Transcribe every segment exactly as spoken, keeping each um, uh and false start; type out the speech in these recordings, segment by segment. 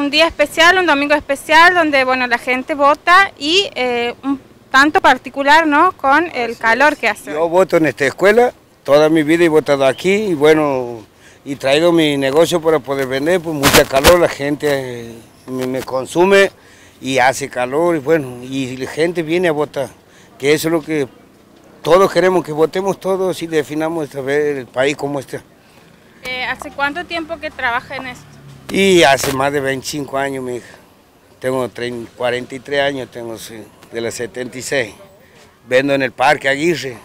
un día especial, un domingo especial, donde bueno, la gente vota y eh, un tanto particular, ¿no?, con el calor que hace. Yo voto en esta escuela, toda mi vida he votado aquí y bueno, y traigo mi negocio para poder vender, pues mucha calor, la gente me, me consume y hace calor y bueno, y la gente viene a votar, que eso es lo que todos queremos, que votemos todos y definamos el país como está. Eh, ¿Hace cuánto tiempo que trabaja en esto? Y hace más de veinticinco años, mi hija. Tengo cuarenta y tres años, tengo sí, de las setenta y seis. Vendo en el Parque Aguirre.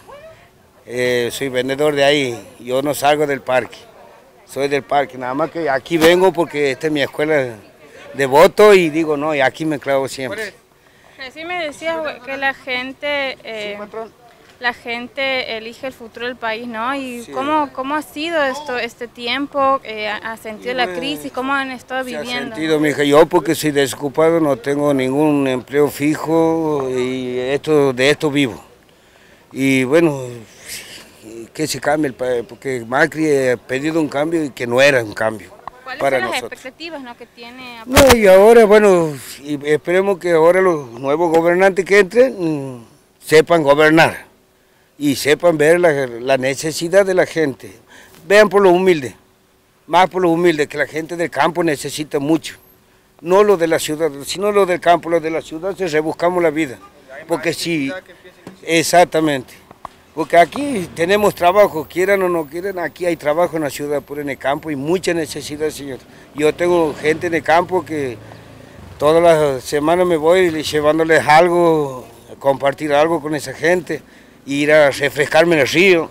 Eh, soy vendedor de ahí. Yo no salgo del parque. Soy del parque. Nada más que aquí vengo porque esta es mi escuela de voto y digo, no, y aquí me clavo siempre. Recién me decías que la gente... Eh... La gente elige el futuro del país, ¿no? ¿Y sí. cómo, cómo ha sido esto, este tiempo? Eh, ¿Ha sentido sí, la crisis? ¿Cómo han estado viviendo? Se ha sentido, mija, yo porque soy desocupado, no tengo ningún empleo fijo y esto, de esto vivo. Y bueno, que se cambie el país, porque Macri ha pedido un cambio y que no era un cambio. ¿Cuáles para son las nosotros. expectativas, ¿no?, que tiene? A... No, y ahora, bueno, y esperemos que ahora los nuevos gobernantes que entren mmm, sepan gobernar. Y sepan ver la, la necesidad de la gente. Vean por lo humilde, más por lo humilde, que la gente del campo necesita mucho. No lo de la ciudad, sino lo del campo, lo de la ciudad se rebuscamos la vida. Porque si, exactamente, porque aquí tenemos trabajo, quieran o no quieran, aquí hay trabajo en la ciudad, pero en el campo hay mucha necesidad, señor. Yo tengo gente en el campo que todas las semanas me voy llevándoles algo, compartir algo con esa gente. Ir a refrescarme en el río.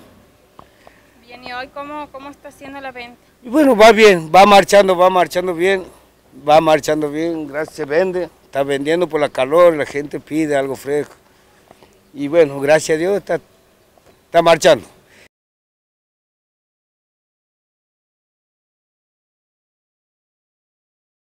Bien, ¿y hoy cómo, cómo está haciendo la venta? Y bueno, va bien, va marchando, va marchando bien, va marchando bien, gracias, se vende, está vendiendo por la calor, la gente pide algo fresco. Y bueno, gracias a Dios está, está marchando.